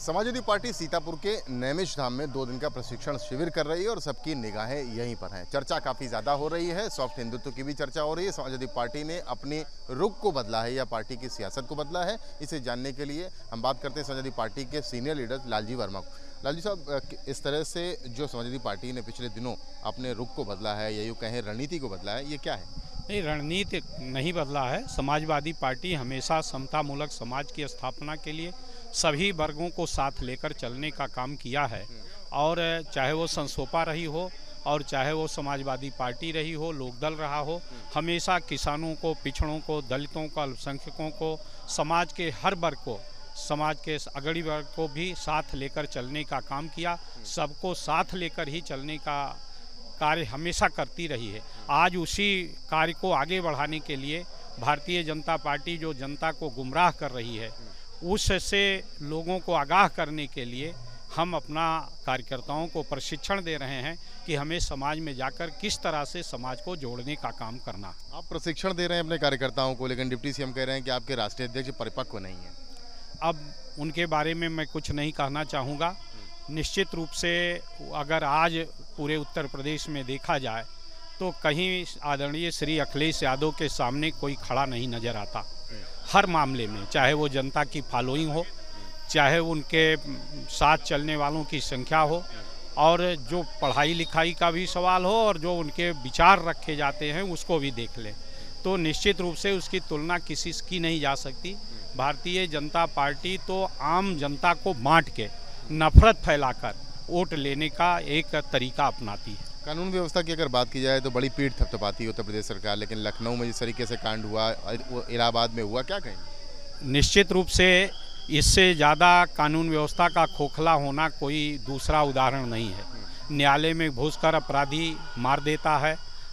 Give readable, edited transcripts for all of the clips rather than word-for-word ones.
Samajwadi party Sitapur के नैमिष धाम में 2 दिन का प्रशिक्षण शिविर कर रही है और सबकी निगाहें यहीं पर हैं। चर्चा काफ़ी ज़्यादा हो रही है, सॉफ्ट हिंदुत्व की भी चर्चा हो रही है। समाजवादी पार्टी ने अपने रुख को बदला है या पार्टी की सियासत को बदला है, इसे जानने के लिए हम बात करते हैं समाजवादी पार्टी के सीनियर लीडर लालजी वर्मा को। लालजी साहब, इस तरह से जो समाजवादी पार्टी ने पिछले दिनों अपने रुख को बदला है या यूँ कहें रणनीति को बदला है, ये क्या है? नहीं, रणनीति नहीं बदला है। समाजवादी पार्टी हमेशा समतामूलक समाज की स्थापना के लिए सभी वर्गों को साथ लेकर चलने का काम किया है। और चाहे वो संसोपा रही हो और चाहे वो समाजवादी पार्टी रही हो, लोकदल रहा हो, हमेशा किसानों को, पिछड़ों को, दलितों को, अल्पसंख्यकों को, समाज के हर वर्ग को, समाज के अगड़ी वर्ग को भी साथ लेकर चलने का काम किया। सबको साथ लेकर ही चलने का कार्य हमेशा करती रही है। आज उसी कार्य को आगे बढ़ाने के लिए भारतीय जनता पार्टी जो जनता को गुमराह कर रही है, उससे लोगों को आगाह करने के लिए हम अपना कार्यकर्ताओं को प्रशिक्षण दे रहे हैं कि हमें समाज में जाकर किस तरह से समाज को जोड़ने का काम करना। आप प्रशिक्षण दे रहे हैं अपने कार्यकर्ताओं को, लेकिन डिप्टी सीएम कह रहे हैं कि आपके राष्ट्रीय अध्यक्ष परिपक्व नहीं है। अब उनके बारे में मैं कुछ नहीं कहना चाहूँगा। निश्चित रूप से अगर आज पूरे उत्तर प्रदेश में देखा जाए तो कहीं आदरणीय श्री अखिलेश यादव के सामने कोई खड़ा नहीं नज़र आता। हर मामले में, चाहे वो जनता की फॉलोइंग हो, चाहे उनके साथ चलने वालों की संख्या हो, और जो पढ़ाई लिखाई का भी सवाल हो और जो उनके विचार रखे जाते हैं उसको भी देख लें, तो निश्चित रूप से उसकी तुलना किसी की नहीं जा सकती। भारतीय जनता पार्टी तो आम जनता को बांट के, नफरत फैलाकर वोट लेने का एक तरीका अपनाती है। कानून व्यवस्था की अगर बात की जाए तो बड़ी पीठ थपथपाती है उत्तर प्रदेश सरकार, लेकिन लखनऊ में जिस तरीके से कांड हुआ, इलाहाबाद में हुआ, क्या कहेंगे? निश्चित रूप से इससे ज़्यादा कानून व्यवस्था का खोखला होना कोई दूसरा उदाहरण नहीं है। न्यायालय में घुसकर अपराधी मार देता है,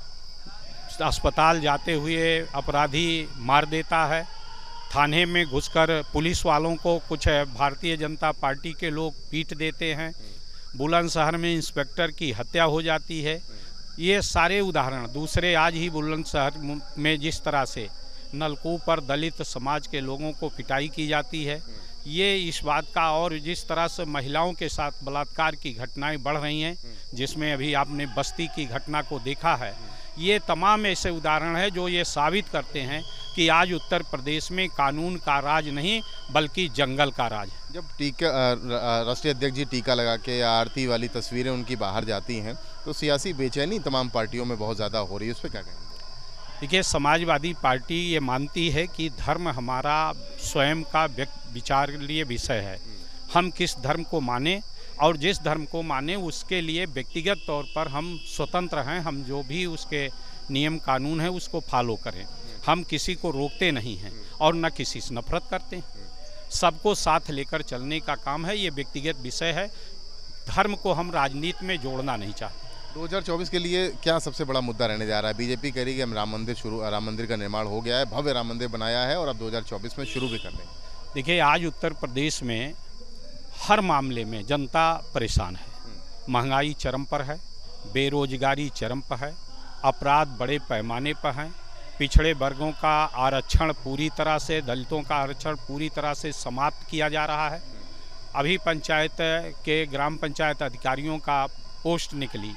अस्पताल जाते हुए अपराधी मार देता है, थाने में घुसकर पुलिस वालों को कुछ भारतीय जनता पार्टी के लोग पीट देते हैं, बुलंदशहर में इंस्पेक्टर की हत्या हो जाती है। ये सारे उदाहरण दूसरे, आज ही बुलंदशहर में जिस तरह से नलकूप पर दलित समाज के लोगों को पिटाई की जाती है, ये इस बात का, और जिस तरह से महिलाओं के साथ बलात्कार की घटनाएं बढ़ रही हैं, जिसमें अभी आपने बस्ती की घटना को देखा है, ये तमाम ऐसे उदाहरण हैं जो ये साबित करते हैं कि आज उत्तर प्रदेश में कानून का राज नहीं बल्कि जंगल का राज है। जब राष्ट्रीय अध्यक्ष जी टीका लगा के या आरती वाली तस्वीरें उनकी बाहर जाती हैं तो सियासी बेचैनी तमाम पार्टियों में बहुत ज़्यादा हो रही है, उस पर क्या कहेंगे? देखिए, समाजवादी पार्टी ये मानती है कि धर्म हमारा स्वयं का विचारणीय विषय है। हम किस धर्म को माने और जिस धर्म को माने उसके लिए व्यक्तिगत तौर पर हम स्वतंत्र हैं। हम जो भी उसके नियम कानून है उसको फॉलो करें। हम किसी को रोकते नहीं हैं और न किसी से नफरत करते हैं। सबको साथ लेकर चलने का काम है, ये व्यक्तिगत विषय है। धर्म को हम राजनीति में जोड़ना नहीं चाहते। 2024 के लिए क्या सबसे बड़ा मुद्दा रहने जा रहा है? बीजेपी कह रही है कि हम राम मंदिर का निर्माण हो गया है, भव्य राम मंदिर बनाया है और अब 2024 में शुरू भी कर देंगे। देखिए, आज उत्तर प्रदेश में हर मामले में जनता परेशान है। महंगाई चरम पर है, बेरोजगारी चरम पर है, अपराध बड़े पैमाने पर हैं, पिछड़े वर्गों का आरक्षण पूरी तरह से, दलितों का आरक्षण पूरी तरह से समाप्त किया जा रहा है। अभी पंचायत के ग्राम पंचायत अधिकारियों का पोस्ट निकली,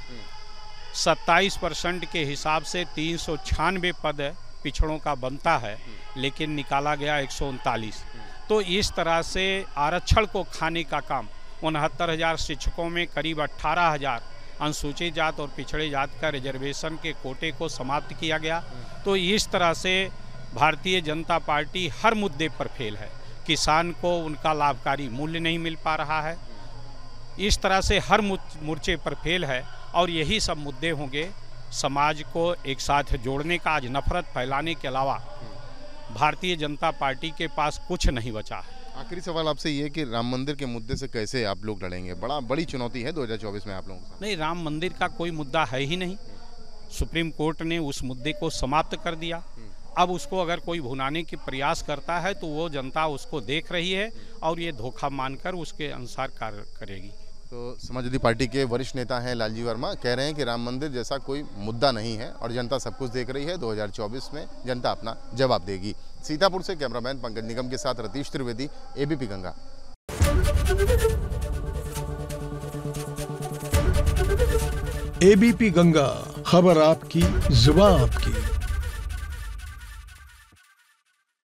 27% के हिसाब से 396 पद पिछड़ों का बनता है, लेकिन निकाला गया 139। तो इस तरह से आरक्षण को खाने का काम, 69,000 शिक्षकों में करीब 18,000 अनुसूचित जात और पिछड़े जात का रिजर्वेशन के कोटे को समाप्त किया गया। तो इस तरह से भारतीय जनता पार्टी हर मुद्दे पर फेल है। किसान को उनका लाभकारी मूल्य नहीं मिल पा रहा है, इस तरह से हर मोर्चे पर फेल है। और यही सब मुद्दे होंगे समाज को एक साथ जोड़ने का। आज नफरत फैलाने के अलावा भारतीय जनता पार्टी के पास कुछ नहीं बचा है। आखिरी सवाल आपसे ये कि राम मंदिर के मुद्दे से कैसे आप लोग लड़ेंगे? बड़ी चुनौती है 2024 में आप लोगों के साथ। नहीं, राम मंदिर का कोई मुद्दा है ही नहीं। सुप्रीम कोर्ट ने उस मुद्दे को समाप्त कर दिया। अब उसको अगर कोई भुनाने की प्रयास करता है तो वो जनता उसको देख रही है और ये धोखा मानकर उसके अनुसार कार्य करेगी। तो समाजवादी पार्टी के वरिष्ठ नेता हैं लालजी वर्मा, कह रहे हैं कि राम मंदिर जैसा कोई मुद्दा नहीं है और जनता सब कुछ देख रही है। 2024 में जनता अपना जवाब देगी। सीतापुर से कैमरामैन पंकज निगम के साथ रतीश त्रिवेदी, एबीपी गंगा। एबीपी गंगा, खबर आपकी, जुबान आपकी।